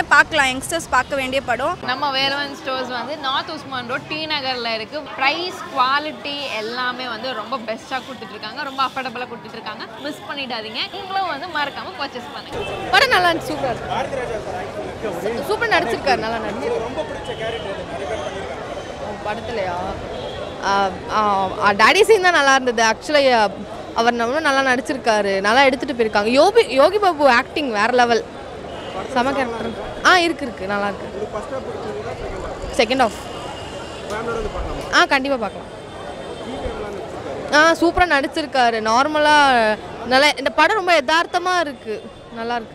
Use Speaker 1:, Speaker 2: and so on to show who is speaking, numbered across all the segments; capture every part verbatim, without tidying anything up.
Speaker 1: எப்பவுமே பார்க்கலாம், யங்ஸ்டர்ஸ் பார்க்க வேண்டிய படம்.
Speaker 2: நம்ம வேலவன் ஸ்டோர்ஸ் வந்து நார்த் உஸ்மான் ரோட் டி நகரில் இருக்குது. ப்ரைஸ் குவாலிட்டி எல்லாமே வந்து ரொம்ப பெஸ்ட்டாக கொடுத்துட்ருக்காங்க, ரொம்ப அஃபோர்டபுளாக கொடுத்துட்ருக்காங்க. மிஸ் பண்ணிடாதீங்க, நீங்களும் வந்து மறக்காமல் பர்ச்சேஸ் பண்ணுங்க.
Speaker 3: படம் நல்லா இருந்துச்சு, சூப்பராக சூப்பராக நடிச்சிருக்காரு, நல்லா நடிச்சு. படத்துலையா டாடி சீன் தான் நல்லா இருந்தது. ஆக்சுவலி அவர் நம்மளும் நல்லா நடிச்சிருக்காரு, நல்லா எடுத்துகிட்டு போயிருக்காங்க. யோகி யோகி பாபு ஆக்டிங் வேறு லெவல், செம கேரக்டர். ஆ இருக்கு இருக்கு நல்லா இருக்கு. செகண்ட் ஆஃப் ஆ கண்டிப்பாக பார்க்கலாம். ஆ சூப்பராக நடிச்சிருக்காரு, நார்மலாக நல்லா. இந்த படம் ரொம்ப யதார்த்தமாக இருக்குது, நல்லா இருக்கு.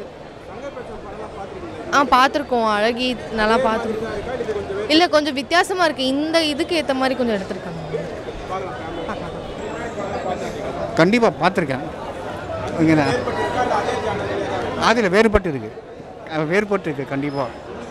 Speaker 3: ஆ பார்த்துருக்கோம், அழகி நல்லா பார்த்துருக்கோம். இல்லை கொஞ்சம் வித்தியாசமாக இருக்குது, இந்த இதுக்கு ஏற்ற மாதிரி கொஞ்சம் எடுத்திருக்காங்க.
Speaker 4: கண்டிப்பாக பார்த்துருக்கேன். இங்கே அதில் வேறுபட்டு இருக்குது, வேறுபட்டு இருக்குது கண்டிப்பாக.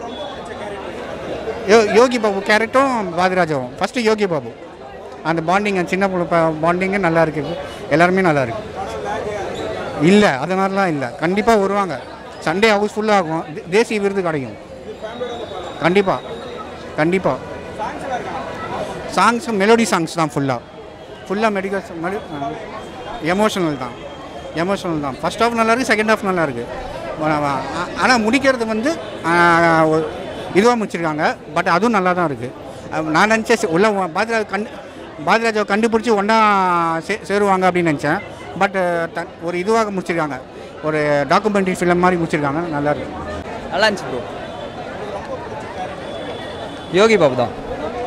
Speaker 4: யோ யோகி பாபு கேரக்டரும் பாரதிராஜாவும். ஃபஸ்ட்டு யோகி பாபு அந்த பாண்டிங், சின்ன பொண்ணு பாண்டிங்கு நல்லா இருக்குது, எல்லாருமே நல்லா இருக்குது. இல்லை அது மாதிரிலாம் இல்லை, கண்டிப்பாக வருவாங்க. சண்டே ஹவுஸ்ஃபுல்லாக ஆகும், தேசிய விருது கிடைக்கும் கண்டிப்பாக கண்டிப்பாக. சாங்ஸ் மெலோடி சாங்ஸ் தான், ஃபுல்லாக ஃபுல்லாக மெடிக்கல் மெலி எமோஷனல் தான் எமோஷனல் தான். ஃபஸ்ட் ஹாஃப் நல்லாயிருக்கு, செகண்ட் ஹாஃப் நல்லா இருக்குது. ஆனால் முடிக்கிறது வந்து இதுவாக முடிச்சிருக்காங்க, பட் அதுவும் நல்லா தான் இருக்குது. நான் நினச்சேன் உள்ள பாரதிராஜா கண்டு பாரதிராஜாவை கண்டுபிடிச்சி ஒன்றா சே சேருவாங்க அப்படின்னு நினச்சேன். பட் த ஒரு இதுவாக முடிச்சிருக்காங்க, ஒரு டாக்குமெண்ட்ரி ஃபிலிம் மாதிரி முடிச்சிருக்காங்க, நல்லா இருக்கு.
Speaker 5: நல்லா இருந்துச்சு ப்ரோ. யோகி பாபு தான்.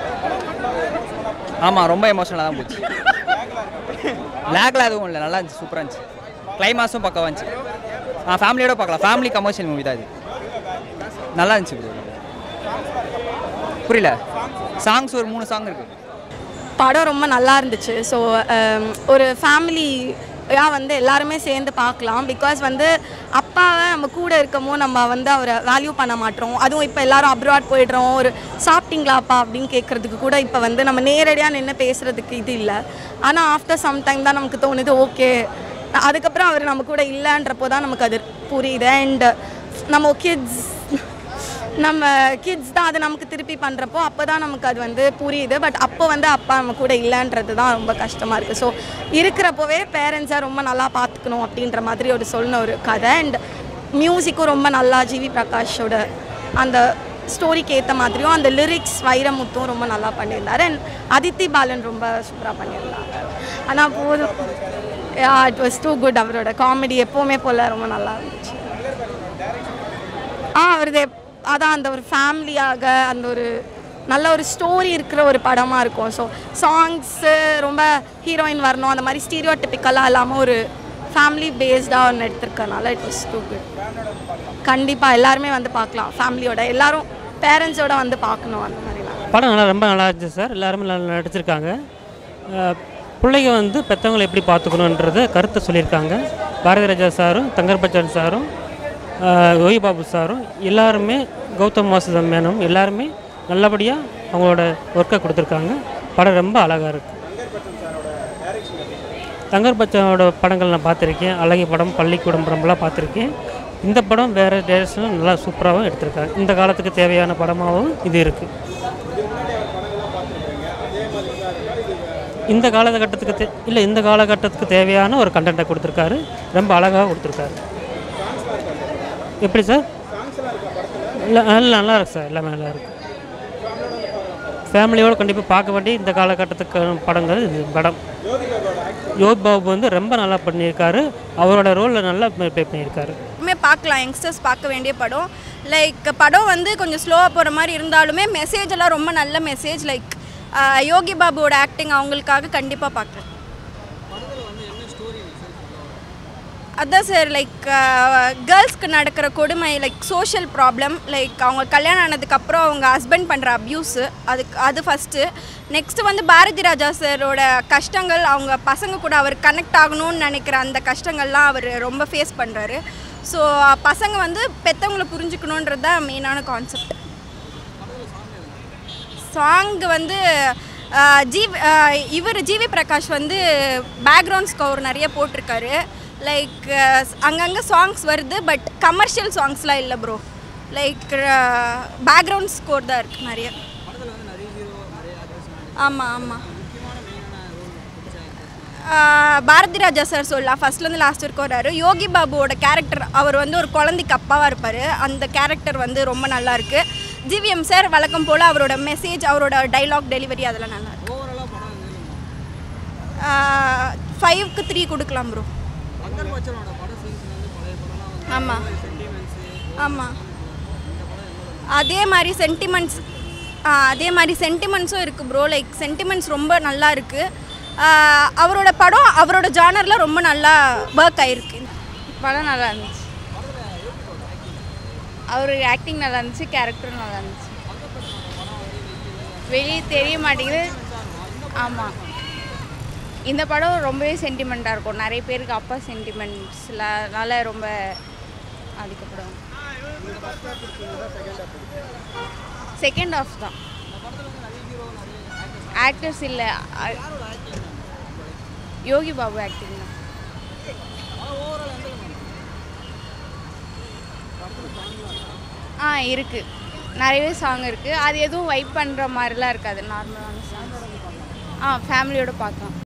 Speaker 5: ஆமாம், ரொம்ப எமோஷனலாக தான் போச்சு. லேக்லாம் எதுவும் இல்லை, நல்லா இருந்துச்சு, சூப்பராக இருந்துச்சு. கிளைமாஸும் பக்கவா இருந்துச்சு. ஆ ஃபேமிலியோட பார்க்கலாம், ஃபேமிலி கமர்ஷியல் மூவி தான் இது. நல்லா இருந்துச்சு ப்ரோ. புரியல, சாங்ஸ் ஒரு மூணு சாங் இருக்குது.
Speaker 1: படம் ரொம்ப நல்லா இருந்துச்சு. ஸோ ஒரு ஃபேமிலியாக வந்து எல்லாருமே சேர்ந்து பார்க்கலாம். பிகாஸ் வந்து அப்பாவை நம்ம கூட இருக்கமோ நம்ம வந்து அவரை வேல்யூ பண்ண மாட்டோம். அதுவும் இப்போ எல்லோரும் அப்ராட் போய்ட்றோம், ஒரு சாப்பிட்டீங்களாப்பா அப்படின்னு கேட்குறதுக்கு கூட இப்போ வந்து நம்ம நேரடியாக நின்று பேசுகிறதுக்கு இது இல்லை. ஆனால் ஆஃப்டர் சம் டைம் தான் நமக்கு தோணுது, ஓகே அதுக்கப்புறம் அவர் நம்ம கூட இல்லைன்றப்போ தான் நமக்கு அது புரியுது. அண்ட் நம்ம கிட்ஸ் நம்ம கிட்ஸ் தான் அது நமக்கு திருப்பி பண்ணுறப்போ அப்போ தான் நமக்கு அது வந்து புரியுது. பட் அப்போ வந்து அப்பா நம்ம கூட இல்லைன்றது தான் ரொம்ப கஷ்டமாக இருக்குது. ஸோ இருக்கிறப்போவே பேரண்ட்ஸை ரொம்ப நல்லா பார்த்துக்கணும் அப்படின்ற மாதிரி ஒரு சொன்ன ஒரு கதை. அண்ட் மியூசிக்கும் ரொம்ப நல்லா, ஜிவி பிரகாஷோட அந்த ஸ்டோரிக்கு ஏற்ற மாதிரியும் அந்த லிரிக்ஸ் வைரமுத்தும் ரொம்ப நல்லா பண்ணியிருந்தார். அண்ட் அதித்தி பாலன் ரொம்ப சூப்பராக பண்ணியிருந்தாங்க. ஆனால் போதும், இட் வாஸ் டூ குட். அவரோட காமெடி எப்போவுமே போல் ரொம்ப நல்லா இருந்துச்சு. ஆ அவரது அதான் அந்த ஒரு ஃபேமிலியாக அந்த ஒரு நல்ல ஒரு ஸ்டோரி இருக்கிற ஒரு படமாக இருக்கும். ஸோ சாங்ஸு ரொம்ப ஹீரோயின் வரணும் அந்த மாதிரி ஸ்டீரியோ டிப்பிக்கலாக இல்லாமல் ஒரு ஃபேமிலி பேஸ்டாக ஒன்று எடுத்திருக்கனால இட் வாஸ் டூ குட். கண்டிப்பாக எல்லாருமே வந்து பார்க்கலாம், ஃபேமிலியோட எல்லாரும் பேரண்ட்ஸோட வந்து பார்க்கணும். அந்த மாதிரிலாம்
Speaker 6: படம் நல்லா ரொம்ப நல்லா இருந்துச்சு சார். எல்லாருமே நல்லா நடிச்சிருக்காங்க. பிள்ளைங்க வந்து பெற்றவங்களை எப்படி பார்த்துக்கணுன்றத கருத்தை சொல்லியிருக்காங்க. பாரதிராஜா சாரும், தங்கர் பச்சான் சாரும், யோகி பாபு சாரும், எல்லாருமே கௌதம் வாசுதேவ் மேனும் எல்லாருமே நல்லபடியாக அவங்களோட ஒர்க்கை கொடுத்துருக்காங்க. படம் ரொம்ப அழகாக இருக்குது. தங்கர் பச்சானோட படங்கள் நான் பார்த்துருக்கேன், அழகி படம், பள்ளிக்கூடம் படம்லாம் பார்த்துருக்கேன். இந்த படம் வேறு டேரக்ஷனும் நல்லா சூப்பராகவும் எடுத்திருக்காங்க. இந்த காலத்துக்கு தேவையான படமாகவும் இது இருக்குது. இந்த காலகட்டத்துக்கு தே இல்லை இந்த காலகட்டத்துக்கு தேவையான ஒரு கண்டென்ட்டை கொடுத்துருக்காரு, ரொம்ப அழகாக கொடுத்துருக்காரு. எப்படி சார்? இல்லை நல்லா நல்லா இருக்குது சார், எல்லாமே நல்லா இருக்குது. ஃபேமிலியோடு கண்டிப்பாக பார்க்க வேண்டிய இந்த காலகட்டத்துக்கு படங்கள் இது படம். யோகி பாபு வந்து ரொம்ப நல்லா பண்ணியிருக்காரு, அவரோட ரோலில் நல்லா ப்ளே பண்ணியிருக்காரு.
Speaker 1: எப்பவுமே பார்க்கலாம், யங்ஸ்டர்ஸ் பார்க்க வேண்டிய படம். லைக் படம் வந்து கொஞ்சம் ஸ்லோவாக போகிற மாதிரி இருந்தாலுமே மெசேஜ் எல்லாம் ரொம்ப நல்ல மெசேஜ். லைக் யோகி பாபுவோட ஆக்டிங் அவங்களுக்காக கண்டிப்பாக பார்க்குறேன். அதான் சார், லைக் கேர்ள்ஸ்க்கு நடக்கிற கொடுமை, லைக் சோஷியல் ப்ராப்ளம், லைக் அவங்க கல்யாணம் ஆனதுக்கப்புறம் அவங்க ஹஸ்பண்ட் பண்ணுற அப்யூஸு, அதுக்கு அது ஃபஸ்ட்டு. நெக்ஸ்ட்டு வந்து பாரதி ராஜா சாரோட கஷ்டங்கள், அவங்க பசங்க கூட அவர் கனெக்ட் ஆகணும்னு நினைக்கிற அந்த கஷ்டங்கள்லாம் அவர் ரொம்ப ஃபேஸ் பண்ணுறாரு. ஸோ பசங்க வந்து பெற்றவங்களை புரிஞ்சுக்கணுன்றது தான் மெயினான கான்செப்ட். சாங் வந்து ஜீவ் இவர் ஜிவி பிரகாஷ் வந்து பேக்ரவுண்ட் ஸ்கோர் நிறைய போட்டிருக்காரு. லைக் அங்கங்கே சாங்ஸ் வருது, பட் கமர்ஷியல் சாங்ஸ்லாம் இல்லை ப்ரோ.
Speaker 7: லைக் பேக்ரவுண்ட் ஸ்கோர் தான் இருக்குது நிறைய. ஆமாம் ஆமாம் பாரதி ராஜா சார் சொல்லலாம் ஃபஸ்ட்லேருந்து லாஸ்ட் வரைக்கும் வர்றாரு. யோகி பாபுவோட கேரக்டர் அவர் வந்து ஒரு குழந்தைக்கு அப்பாவாக இருப்பார். அந்த கேரக்டர் வந்து ரொம்ப நல்லாயிருக்கு. ஜிவிஎம் சார் வழக்கம் போல் அவரோட மெசேஜ் அவரோட டைலாக் டெலிவரி அதெல்லாம் நல்லாயிருக்கு. ஃபைவ்க்கு த்ரீ கொடுக்கலாம் ப்ரோ. ஆமாம் ஆமாம் அதே மாதிரி சென்டிமெண்ட்ஸ் அதே மாதிரி சென்டிமெண்ட்ஸும் இருக்குது ப்ரோ. லைக் சென்டிமெண்ட்ஸ் ரொம்ப நல்லா இருக்குது. அவரோட படம் அவரோட ஜானரில் ரொம்ப நல்லா ஒர்க் ஆகிருக்கு.
Speaker 8: படம் நல்லா இருந்துச்சு. அவர் ஆக்டிங் நல்லா இருந்துச்சு, கேரக்டரும் நல்லா இருந்துச்சு. வெளியே தெரிய மாட்டேங்குது. ஆமாம் இந்த படம் ரொம்பவே சென்டிமெண்ட்டாக இருக்கும். நிறைய பேருக்கு அப்பா சென்டிமெண்ட்ஸ்னால ரொம்ப பாதிக்கப்படும். செகண்ட் ஹாஃப் தான். ஆக்டர்ஸ் இல்லை, யோகி பாபு ஆக்டிங் தான். ஆ இருக்குது, நிறையவே சாங் இருக்குது. அது எதுவும் வைப் பண்ணுற மாதிரிலாம் இருக்காது, நார்மலான சாங். ஆ ஃபேமிலியோடு பார்க்கலாம்.